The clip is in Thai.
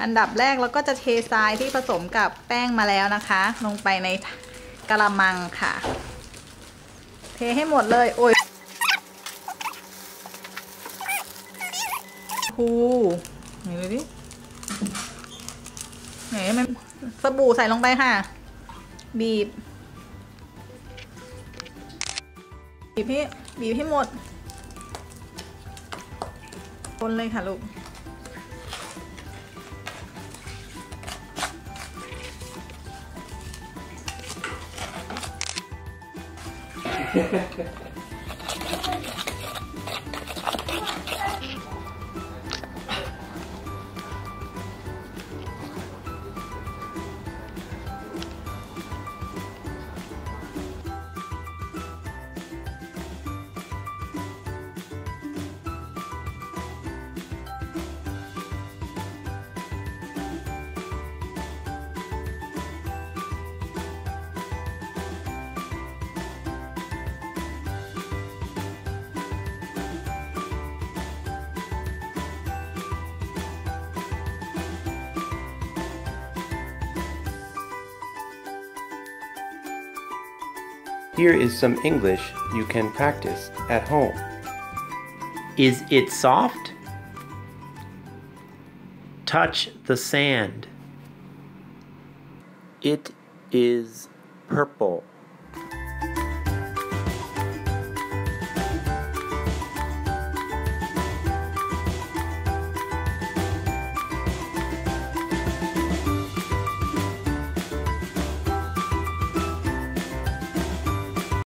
อันดับแรกเราก็จะเททรายที่ผสมกับแป้งมาแล้วนะคะ ลงไปในกะละมังค่ะเทให้หมดเลยโอ้ยไหนดูดิไหนมันสบู่ใส่ลงไปค่ะบีบให้หมดคนเลยค่ะลูก Here is some English you can practice at home. Is it soft? Touch the sand. It is purple.